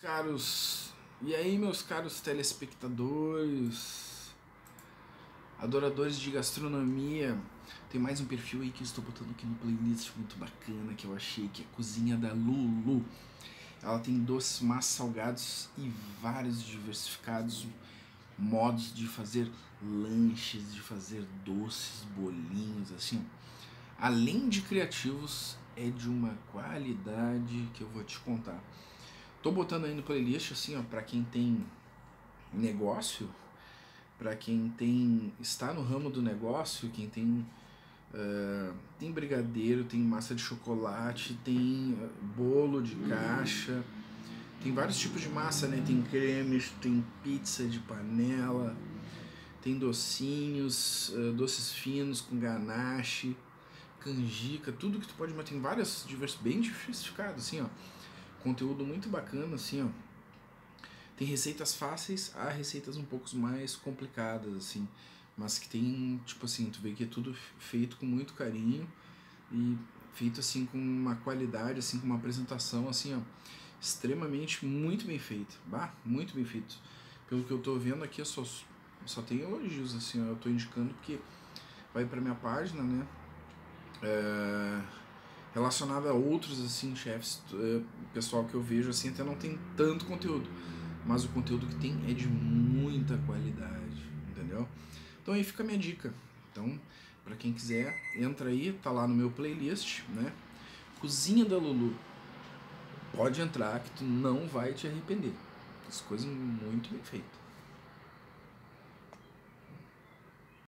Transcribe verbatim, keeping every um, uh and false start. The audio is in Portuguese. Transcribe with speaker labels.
Speaker 1: Caros, e aí meus caros telespectadores, adoradores de gastronomia, tem mais um perfil aí que eu estou botando aqui no playlist muito bacana que eu achei, que é a Cozinha da Lulu. Ela tem doces mais salgados e vários diversificados modos de fazer lanches, de fazer doces, bolinhos, assim. Além de criativos, é de uma qualidade que eu vou te contar. Tô botando aí no playlist, assim, ó, pra quem tem negócio, pra quem tem está no ramo do negócio, quem tem uh, tem brigadeiro, tem massa de chocolate, tem uh, bolo de caixa, tem vários tipos de massa, né? Tem cremes, tem pizza de panela, tem docinhos, uh, doces finos com ganache, canjica, tudo que tu pode, mas tem várias diversos, bem diversificados, assim, ó. Conteúdo muito bacana, assim, ó. Tem receitas fáceis, há receitas um pouco mais complicadas, assim, mas que tem, tipo assim, tu vê que é tudo feito com muito carinho e feito, assim, com uma qualidade, assim, com uma apresentação, assim, ó, extremamente muito bem feita, bah, muito bem feito. Pelo que eu tô vendo aqui, eu só, só tem elogios, assim, ó, eu tô indicando porque vai pra minha página, né, é... relacionado a outros, assim, chefs, uh, pessoal que eu vejo, assim, até não tem tanto conteúdo, mas o conteúdo que tem é de muita qualidade, entendeu? Então aí fica a minha dica. Então, pra quem quiser, entra aí, tá lá no meu playlist, né? Cozinha da Lulu. Pode entrar que tu não vai te arrepender. As coisas muito bem feitas.